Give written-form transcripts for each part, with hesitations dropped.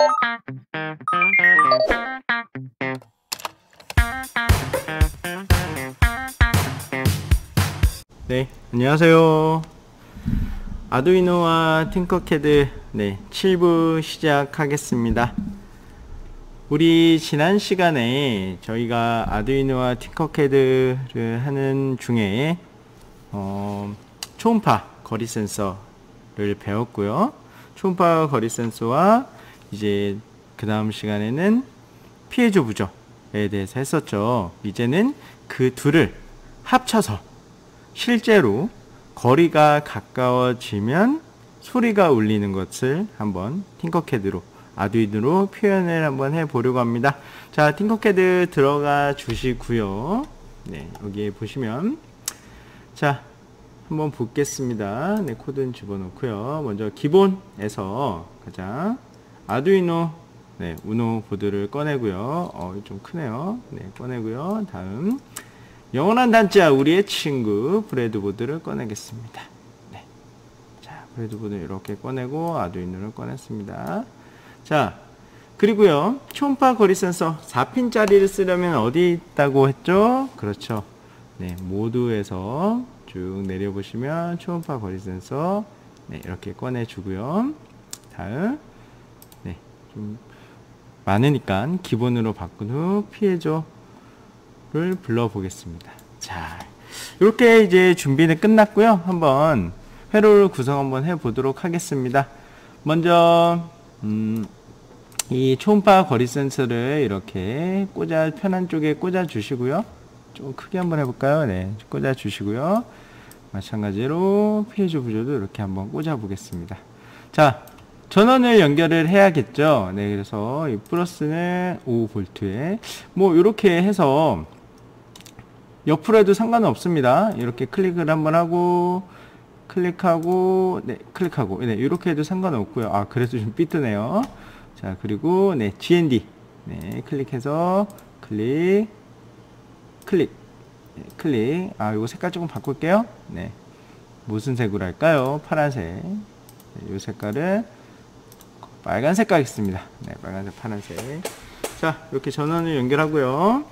네, 안녕하세요. 아두이노와 팅커캐드 7부 시작하겠습니다. 우리 지난 시간에 저희가 아두이노와 팅커캐드를 하는 중에 초음파 거리 센서를 배웠고요. 초음파 거리 센서와 이제 그 다음 시간에는 피에조 부저에 대해서 했었죠. 이제는 그 둘을 합쳐서 실제로 거리가 가까워지면 소리가 울리는 것을 한번 팅커캐드로, 아두이노로 표현을 한번 해보려고 합니다. 자, 팅커캐드 들어가 주시고요. 네, 여기에 보시면, 자, 한번 보겠습니다. 네, 코드는 집어넣고요. 먼저 기본에서 가장 아두이노, 네, 우노 보드를 꺼내고요. 좀 크네요. 네, 꺼내고요. 다음 영원한 단자 우리의 친구 브레드보드를 꺼내겠습니다. 네. 자, 브레드보드 이렇게 꺼내고 아두이노를 꺼냈습니다. 자, 그리고요, 초음파 거리 센서 4핀짜리를 쓰려면 어디 있다고 했죠? 그렇죠. 네, 모두에서 쭉 내려보시면 초음파 거리 센서, 네, 이렇게 꺼내주고요. 다음, 네, 좀 많으니까 기본으로 바꾼 후 피해줘 를 불러보겠습니다. 자, 이렇게 이제 준비는 끝났고요. 한번 회로를 구성 한번 해보도록 하겠습니다. 먼저 이 초음파 거리 센서를 이렇게 편한 쪽에 꽂아 주시고요. 좀 크게 한번 해볼까요? 네, 꽂아 주시고요. 마찬가지로 피해조 부조도 이렇게 한번 꽂아 보겠습니다. 자, 전원을 연결을 해야겠죠. 네, 그래서 이 플러스는 5V에 뭐 이렇게 해서 옆으로 해도 상관은 없습니다. 이렇게 클릭을 한번 하고 클릭하고, 네, 클릭하고, 네, 이렇게 해도 상관은 없고요. 아, 그래서 좀 삐뚤네요. 자, 그리고 네, GND, 네, 클릭해서 클릭, 클릭, 네, 클릭. 아, 요거 색깔 조금 바꿀게요. 네, 무슨 색으로 할까요? 파란색. 네, 요 색깔은 빨간색 가겠습니다. 네, 빨간색, 파란색. 자, 이렇게 전원을 연결하고요.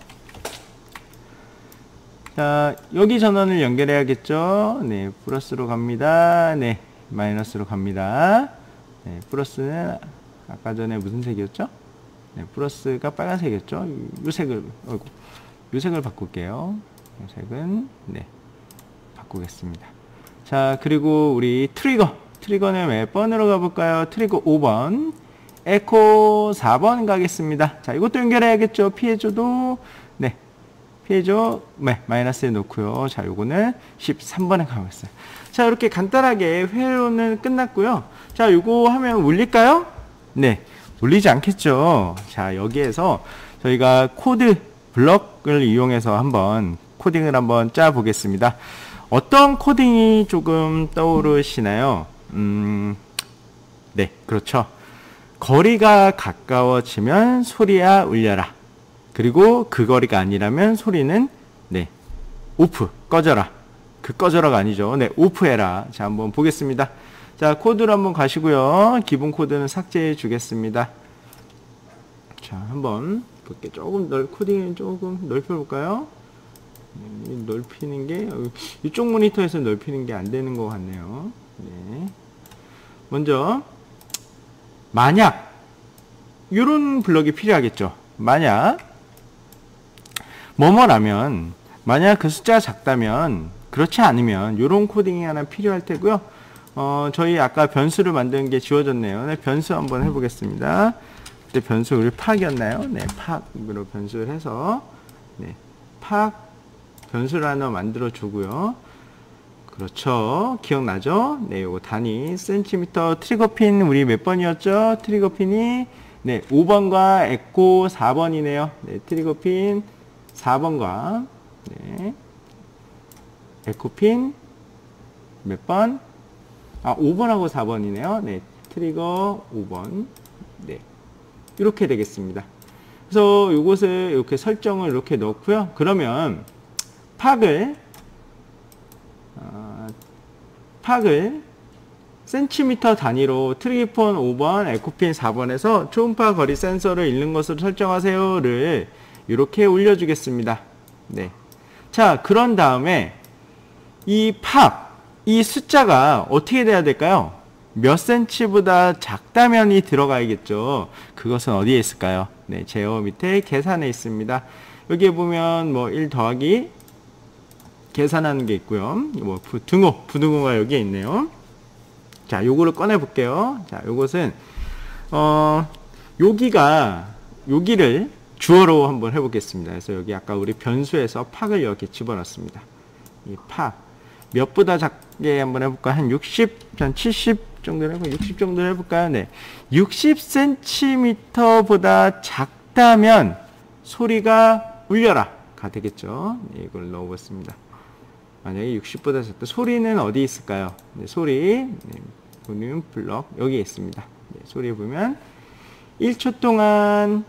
자, 여기 전원을 연결해야겠죠. 네, 플러스로 갑니다. 네, 마이너스로 갑니다. 네, 플러스는 아까 전에 무슨 색이었죠? 네, 플러스가 빨간색이었죠. 요 색을, 요 색을 바꿀게요. 요 색은, 네, 바꾸겠습니다. 자, 그리고 우리 트리거는 몇 번으로 가볼까요? 트리거 5번, 에코 4번 가겠습니다. 자, 이것도 연결해야겠죠. 피해줘도, 네, 피해줘, 네, 마이너스에 놓고요. 자, 요거는 13번에 가보겠어요. 자, 이렇게 간단하게 회로는 끝났고요. 자, 요거 하면 울릴까요? 네, 울리지 않겠죠. 자, 여기에서 저희가 코드 블럭을 이용해서 한번 코딩을 한번 짜 보겠습니다. 어떤 코딩이 조금 떠오르시나요? 네, 그렇죠. 거리가 가까워지면 소리야 울려라. 그리고 그 거리가 아니라면 소리는, 네, 오프, 꺼져라. 그 꺼져라가 아니죠. 네, 오프해라. 자, 한번 보겠습니다. 자, 코드로 한번 가시고요. 기본 코드는 삭제해 주겠습니다. 자, 한번 볼게. 코딩을 조금 넓혀볼까요? 넓히는 게, 이쪽 모니터에서 넓히는 게 안 되는 것 같네요. 네. 먼저, 만약, 요런 블럭이 필요하겠죠. 만약 만약 그 숫자가 작다면, 그렇지 않으면 요런 코딩이 하나 필요할 테고요. 저희 아까 변수를 만드는 게 지워졌네요. 네, 변수 한번 해보겠습니다. 그때 변수 우리 팍이었나요? 네, 팍으로 변수를 해서, 네, 팍 변수를 하나 만들어 주고요. 그렇죠. 기억나죠? 네, 요거 단위 센티미터. 트리거핀 우리 몇 번이었죠? 트리거핀이, 네, 5번과 에코 4번이네요. 네, 트리거핀 4번과, 네, 에코핀 몇 번? 아, 5번하고 4번이네요. 네, 트리거 5번. 네, 이렇게 되겠습니다. 그래서 이곳을 이렇게 설정을 이렇게 넣고요. 그러면 팍을 센티미터 단위로 트리폰 5번, 에코핀 4번에서 초음파 거리 센서를 읽는 것으로 설정하세요를 이렇게 올려주겠습니다. 네. 자, 그런 다음에 이 숫자가 어떻게 돼야 될까요? 몇 센치보다 작다면이 들어가야겠죠. 그것은 어디에 있을까요? 네, 제어 밑에 계산에 있습니다. 여기에 보면 뭐 1 더하기 계산하는 게 있고요. 뭐 부등호가 여기에 있네요. 자, 요거를 꺼내 볼게요. 자, 요것은 여기를 주어로 한번 해보겠습니다. 그래서 여기 아까 우리 변수에서 팍을 이렇게 집어넣습니다. 이 팍 몇보다 작게 한번 해볼까요? 한 60, 한 70 정도로 해볼까요? 60 정도로 해볼까요? 네, 60cm보다 작다면 소리가 울려라가 되겠죠. 네, 이걸 넣어봤습니다. 만약에 60보다 작다, 소리는 어디 있을까요? 네, 소리, 네, 볼륨 블럭 여기에 있습니다. 네, 소리 보면 1초 동안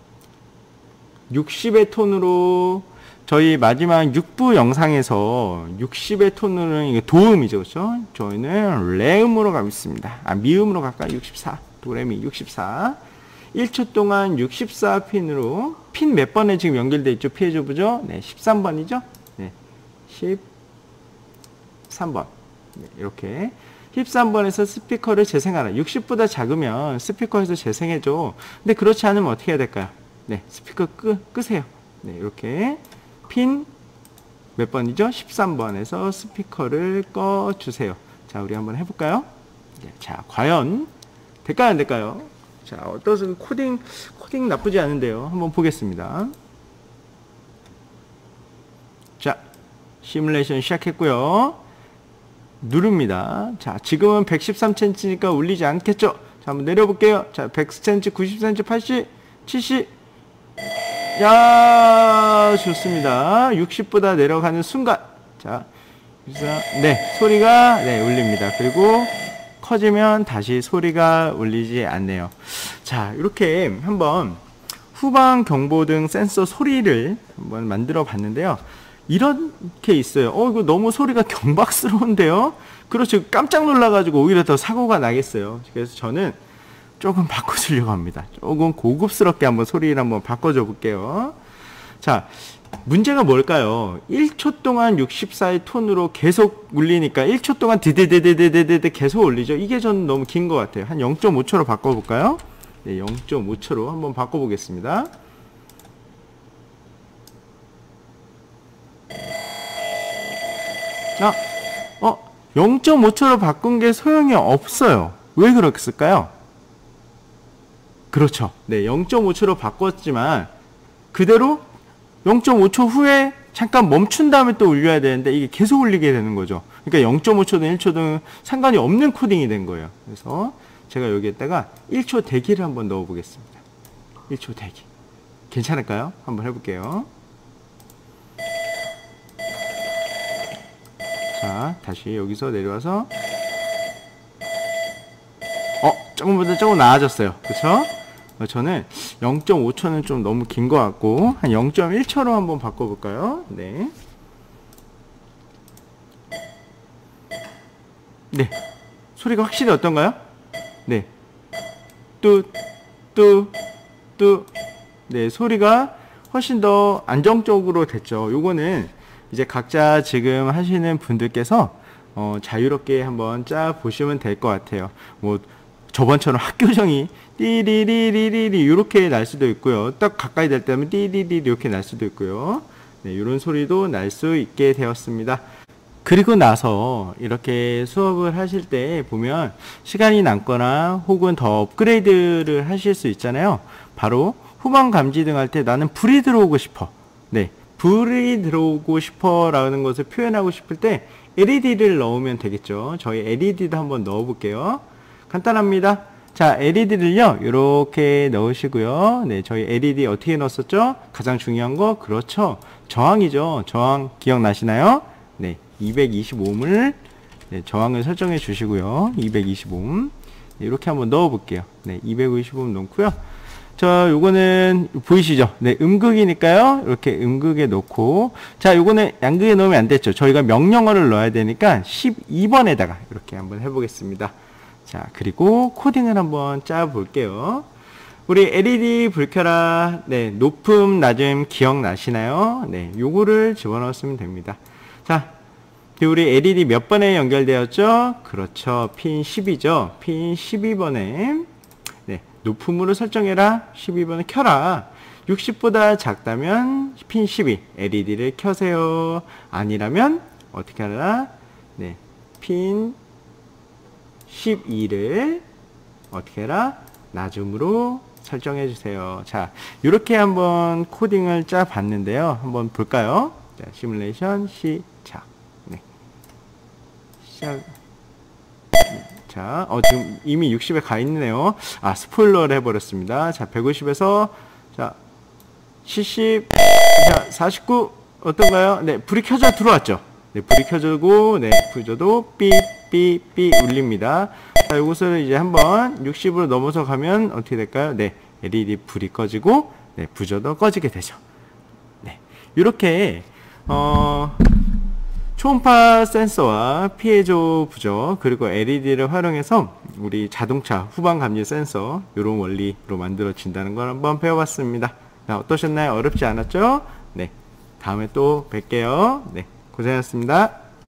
60의 톤으로, 저희 마지막 6부 영상에서 60의 톤으로는 이게 도음이죠, 그렇죠? 저희는 레음으로 가고 있습니다. 미음으로 갈까요? 64, 도레미 64. 1초 동안 64핀으로, 핀 몇 번에 지금 연결되어 있죠? 피해줘보죠? 네, 13번이죠? 네, 13번. 네, 이렇게 13번에서 스피커를 재생하라. 60보다 작으면 스피커에서 재생해줘. 근데 그렇지 않으면 어떻게 해야 될까요? 네, 스피커 끄세요. 네, 이렇게 핀 몇 번이죠? 13번에서 스피커를 꺼주세요. 자, 우리 한번 해볼까요? 네, 자, 과연 될까요? 안 될까요? 자, 어떠세요? 코딩 나쁘지 않은데요. 한번 보겠습니다. 자, 시뮬레이션 시작했고요. 누릅니다. 자, 지금은 113cm니까 울리지 않겠죠? 자, 한번 내려볼게요. 자, 100cm, 90cm, 80, 70. 야, 좋습니다. 60보다 내려가는 순간. 자, 네, 소리가, 네, 울립니다. 그리고 커지면 다시 소리가 울리지 않네요. 자, 이렇게 한번 후방 경보등 센서 소리를 한번 만들어 봤는데요. 이렇게 있어요. 이거 너무 소리가 경박스러운데요? 그렇죠. 깜짝 놀라가지고 오히려 더 사고가 나겠어요. 그래서 저는 조금 바꿔주려고 합니다. 조금 고급스럽게 한번 소리를 한번 바꿔줘 볼게요. 자, 문제가 뭘까요? 1초 동안 64의 톤으로 계속 울리니까 1초 동안 드드드드드드드 계속 울리죠. 이게 저는 너무 긴 것 같아요. 한 0.5초로 바꿔볼까요? 네, 0.5초로 한번 바꿔보겠습니다. 자, 0.5초로 바꾼 게 소용이 없어요. 왜 그랬을까요? 그렇죠. 네, 0.5초로 바꿨지만 그대로 0.5초 후에 잠깐 멈춘 다음에 또 울려야 되는데 이게 계속 울리게 되는 거죠. 그러니까 0.5초든 1초든 상관이 없는 코딩이 된 거예요. 그래서 제가 여기에다가 1초 대기를 한번 넣어 보겠습니다. 1초 대기. 괜찮을까요? 한번 해볼게요. 자, 다시 여기서 내려와서 조금 나아졌어요. 그쵸? 저는 0.5초는 좀 너무 긴 것 같고 한 0.1초로 한번 바꿔볼까요? 네. 네. 소리가 확실히 어떤가요? 네. 네, 소리가 훨씬 더 안정적으로 됐죠. 요거는 이제 각자 지금 하시는 분들께서 자유롭게 한번 짜 보시면 될 것 같아요. 뭐 저번처럼 학교정이 띠리리리리리 이렇게 날 수도 있고요. 딱 가까이 될 때면 띠리리리 이렇게 날 수도 있고요. 네, 이런 소리도 날 수 있게 되었습니다. 그리고 나서 이렇게 수업을 하실 때 보면 시간이 남거나 혹은 더 업그레이드를 하실 수 있잖아요. 바로 후방 감지등 할 때 나는 불이 들어오고 싶어. 네, 불이 들어오고 싶어 라는 것을 표현하고 싶을 때 LED를 넣으면 되겠죠. 저희 LED도 한번 넣어 볼게요. 간단합니다. 자, LED를요 이렇게 넣으시고요. 네, 저희 LED 어떻게 넣었었죠? 가장 중요한 거, 그렇죠, 저항이죠. 저항 기억나시나요? 네, 225ohm을 네, 저항을 설정해 주시고요. 225ohm 네, 이렇게 한번 넣어 볼게요. 네, 225ohm 넣고요. 자, 요거는 보이시죠? 네, 음극이니까요. 이렇게 음극에 놓고, 자, 요거는 양극에 넣으면 안 됐죠. 저희가 명령어를 넣어야 되니까 12번에다가 이렇게 한번 해보겠습니다. 자, 그리고 코딩을 한번 짜 볼게요. 우리 LED 불 켜라. 네, 높음, 낮음 기억나시나요? 네, 요거를 집어넣었으면 됩니다. 자, 우리 LED 몇 번에 연결되었죠? 그렇죠. 핀 10이죠. 핀 12번에 네, 높음으로 설정해라. 12번에 켜라. 60보다 작다면 핀 12 LED를 켜세요. 아니라면 어떻게 하라? 네, 핀 12를 어떻게 해라? 낮음으로 설정해 주세요. 자, 이렇게 한번 코딩을 짜 봤는데요. 한번 볼까요? 자, 시뮬레이션 시작. 네. 시작. 자, 지금 이미 60에 가 있네요. 아, 스포일러를 해버렸습니다. 자, 150에서, 자, 70, 자, 49, 어떤가요? 네, 불이 켜져 들어왔죠? 네, 불이 켜지고, 네, 부저도 삐삐삐 울립니다. 자, 이것을 이제 한번 60으로 넘어서 가면 어떻게 될까요? 네, LED 불이 꺼지고, 네, 부저도 꺼지게 되죠. 네, 이렇게, 초음파 센서와 피에조 부저 그리고 LED를 활용해서 우리 자동차 후방 감지 센서 이런 원리로 만들어진다는 걸 한번 배워봤습니다. 자, 어떠셨나요? 어렵지 않았죠? 네, 다음에 또 뵐게요. 네, 고생하셨습니다.